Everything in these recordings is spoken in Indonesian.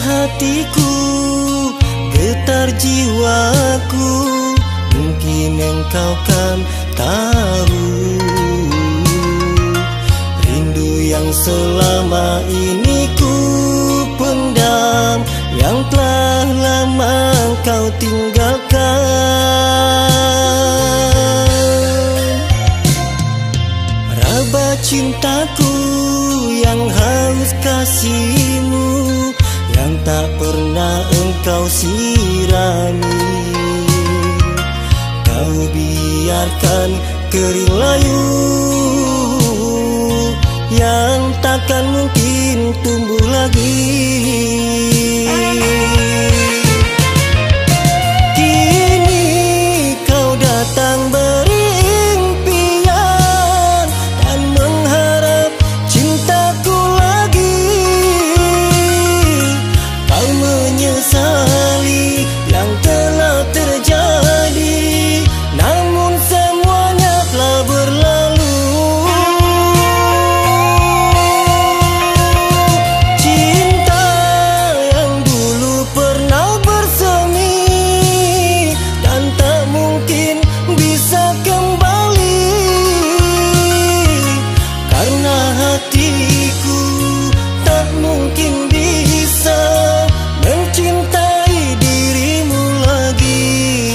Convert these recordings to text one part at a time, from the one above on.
hatiku, getar jiwaku, mungkin engkau kan tahu rindu yang selama ini ku pendam, yang telah lama kau tinggalkan. Raba cintaku yang haus kasihmu, yang tak pernah engkau sirami, kau biarkan kering layu, yang takkan mungkin tumbuh lagi. Kini kau datang berimpian dan mengharap cintaku lagi. Kau menyesali yang telah terjadi, namun semuanya telah berlalu. Cinta yang dulu pernah bersemi dan tak mungkin bisa kembali, karena hatiku tak mungkin bisa mencintai dirimu lagi.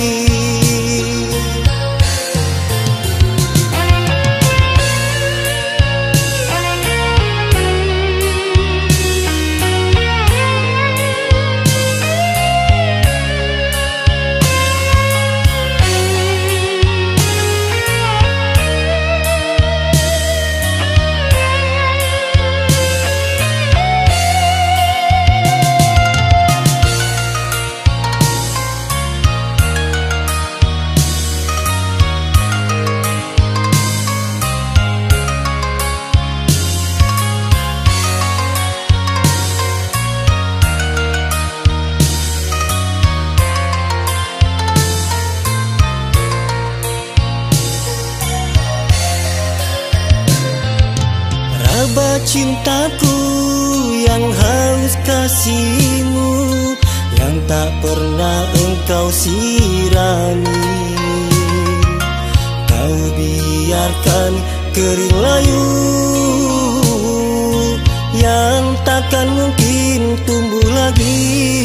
Raba cintaku yang haus kasihmu, yang tak pernah engkau sirami, kau biarkan kering layu, yang takkan mungkin tumbuh lagi.